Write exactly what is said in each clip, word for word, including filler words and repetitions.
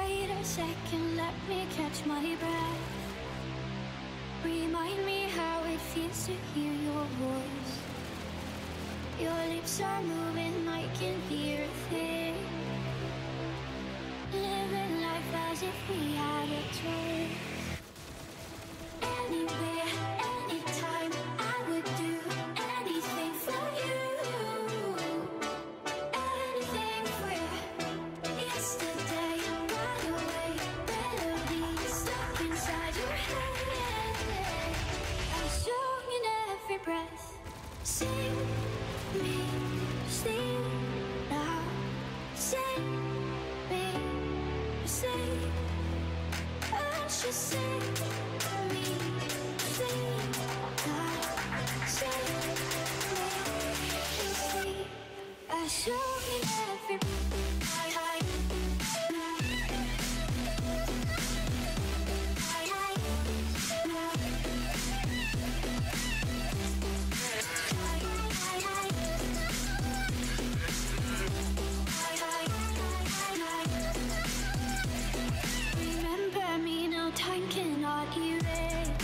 Wait a second, let me catch my breath. Remind me how it feels to hear your voice. Your lips are moving, I can hear a thing. Living life as if we had a choice. Anywhere, anytime, I would do anything for you. Anything for you. Yesterday, got away, melody stuck inside your head. I'm strong in every breath. Sing me, sing now. Sing me, sing. I should sing me, sing now. Sing me, sing. I'm strong in every breath. Remember me now, time cannot erase.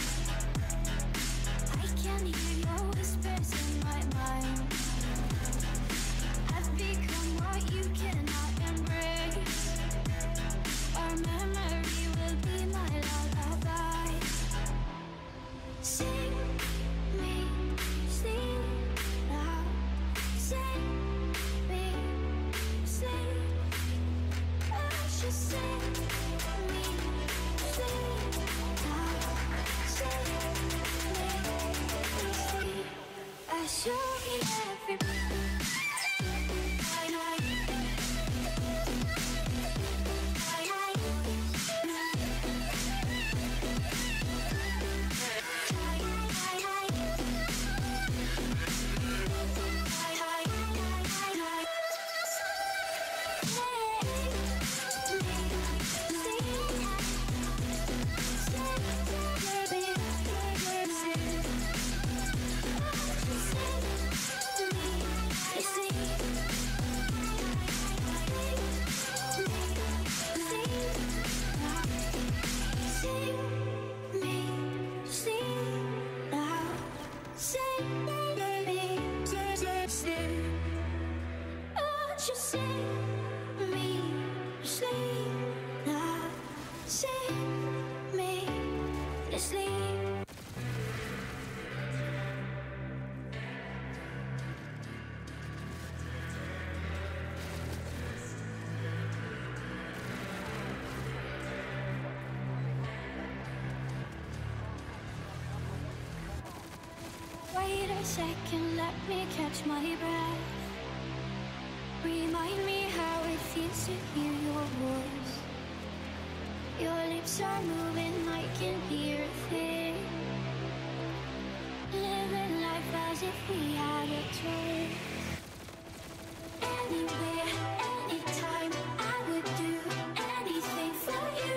I can hear your whispers in my mind. I've become what you cannot embrace. Our memory will be my lullaby. Sing me, sing now. Sing me, sing. I should sing me, sing now. Sing me, sing. I show you every Wait a second, let me catch my breath. Remind me how it feels to hear your voice. Your lips are moving, I can hear a thing. Living life as if we had a choice. Anywhere, anytime, I would do anything for you.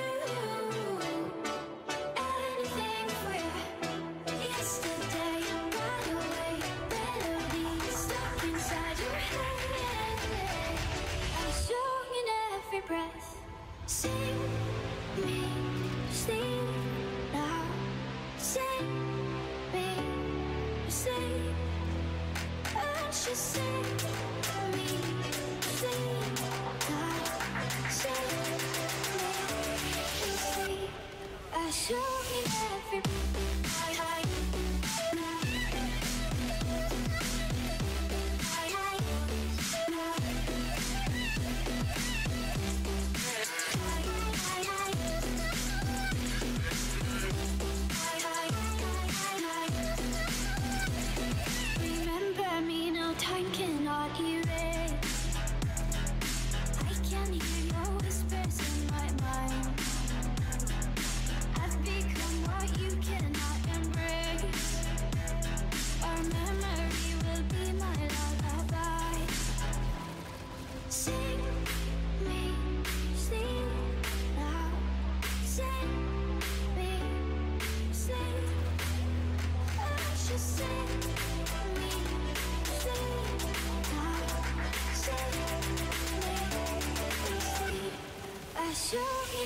Anything for you. Yesterday, got away, melody stuck inside your head. I'm strong in every breath. Sing me, sing now. Sing me, sing. I should sing me, sing now. Sing me, sing. I show you every breath. Remember me now, time cannot erase. I can hear your whispers in my mind. I've become what you cannot embrace. Our memory will be my lullaby. Sing me, sing now. Sing me, sing. I should sing me, sing now. Sing me, sing. I show you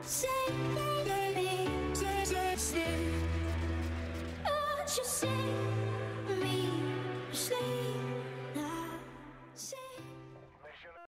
Say, baby, won't you say